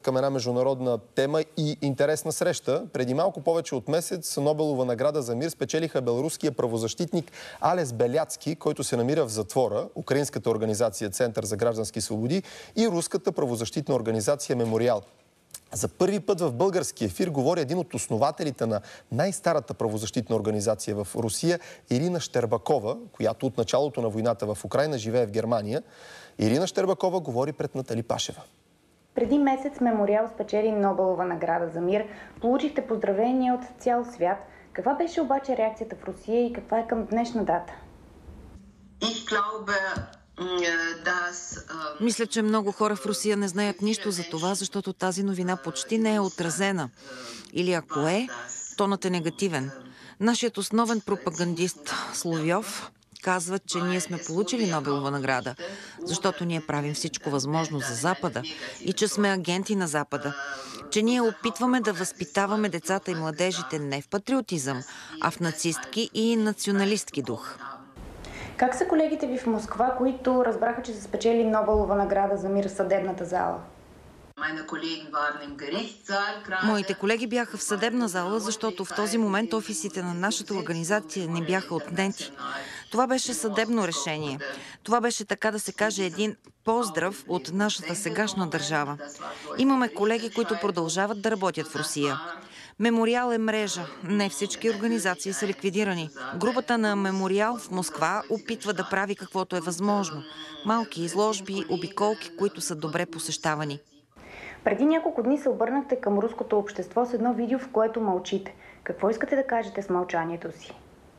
Към една международна тема и интересна среща. Преди малко повече от месец Нобелова награда за мир спечелиха беларуския правозащитник Алес Беляцки, който се намира в затвора, украинската организация Център за граждански свободи и руската правозащитна организация Мемориал. За първи път в български ефир говори един от основателите на най-старата правозащитна организация в Русия, Ирина Щербакова, която от началото на войната в Украйна живее в Германия. Ирина Щербакова говори пред Натали Пашева. Преди месец Мемориал спечели Нобелова награда за мир. Получихте поздравления от цял свят. Каква беше обаче реакцията в Русия и каква е към днешна дата? Мисля, че много хора в Русия не знаят нищо за това, защото тази новина почти не е отразена. Или ако е, тонът е негативен. Нашият основен пропагандист Соловйов казва, че ние сме получили Нобелова награда, защото ние правим всичко възможно за Запада и че сме агенти на Запада. Че ние опитваме да възпитаваме децата и младежите не в патриотизъм, а в нацистки и националистки дух. Как са колегите ви в Москва, които разбраха, че са спечели Нобелова награда за мир в съдебната зала? Моите колеги бяха в съдебна зала, защото в този момент офисите на нашата организация не бяха отнети. Това беше съдебно решение. Това беше, така да се каже, един поздрав от нашата сегашна държава. Имаме колеги, които продължават да работят в Русия. Мемориал е мрежа. Не всички организации са ликвидирани. Групата на Мемориал в Москва опитва да прави каквото е възможно. Малки изложби, обиколки, които са добре посещавани. Преди няколко дни се обърнахте към руското общество с едно видео, в което мълчите. Какво искате да кажете с мълчанието си?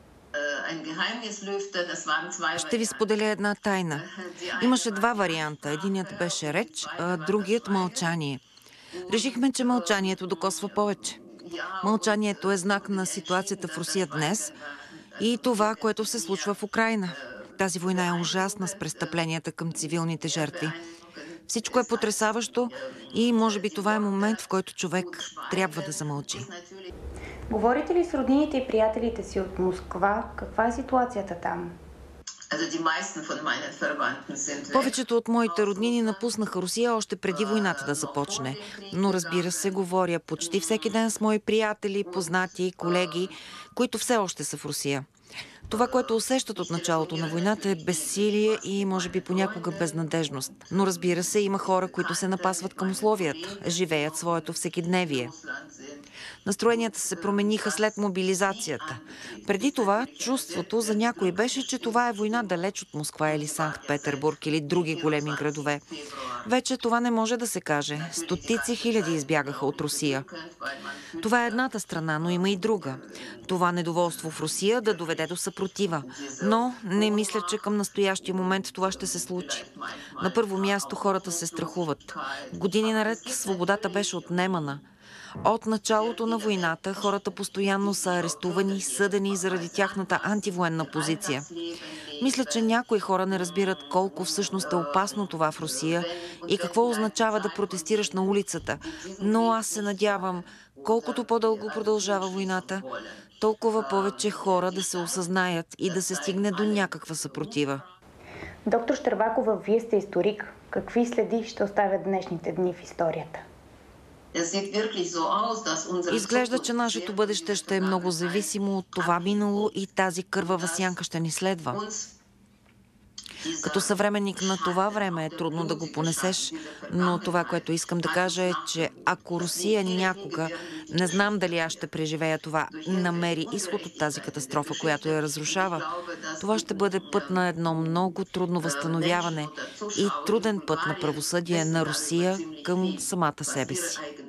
Ще ви споделя една тайна. Имаше два варианта. Единият беше реч, а другият мълчание. Решихме, че мълчанието докосва повече. Мълчанието е знак на ситуацията в Русия днес и това, което се случва в Украйна. Тази война е ужасна с престъпленията към цивилните жертви. Всичко е потресаващо и може би това е момент, в който човек трябва да замълчи. Говорите ли с роднините и приятелите си от Москва? Каква е ситуацията там? Повечето от моите роднини напуснаха Русия още преди войната да започне. Но разбира се, говоря почти всеки ден с мои приятели, познати, колеги, които все още са в Русия. Това, което усещат от началото на войната, е безсилие и може би понякога безнадежност. Но разбира се, има хора, които се напасват към условията, живеят своето всекидневие. Настроенията се промениха след мобилизацията. Преди това чувството за някой беше, че това е война далеч от Москва или Санкт-Петербург или други големи градове. Вече това не може да се каже. Стотици хиляди избягаха от Русия. Това е едната страна, но има и друга. Това недоволство в Русия да доведе до съпротива. Но не мисля, че към настоящия момент това ще се случи. На първо място хората се страхуват. Години наред свободата беше отнемана. От началото на войната хората постоянно са арестувани и съдени заради тяхната антивоенна позиция. Мисля, че някои хора не разбират колко всъщност е опасно това в Русия и какво означава да протестираш на улицата. Но аз се надявам, колкото по-дълго продължава войната, толкова повече хора да се осъзнаят и да се стигне до някаква съпротива. Доктор Щербакова, вие сте историк. Какви следи ще оставят днешните дни в историята? Изглежда, че нашето бъдеще ще е много зависимо от това минало и тази кървава сянка ще ни следва. Като съвременник на това време е трудно да го понесеш, но това, което искам да кажа е, че ако Русия някога, не знам дали аз ще преживея това, намери изход от тази катастрофа, която я разрушава, това ще бъде път на едно много трудно възстановяване и труден път на правосъдие на Русия към самата себе си.